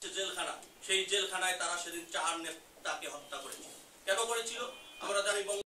জেলখানা, সেই জেলখানায় তারা সেদিন 4 নেতাকে হত্যা করেছিল। কেন করেছিল আমরা জানি।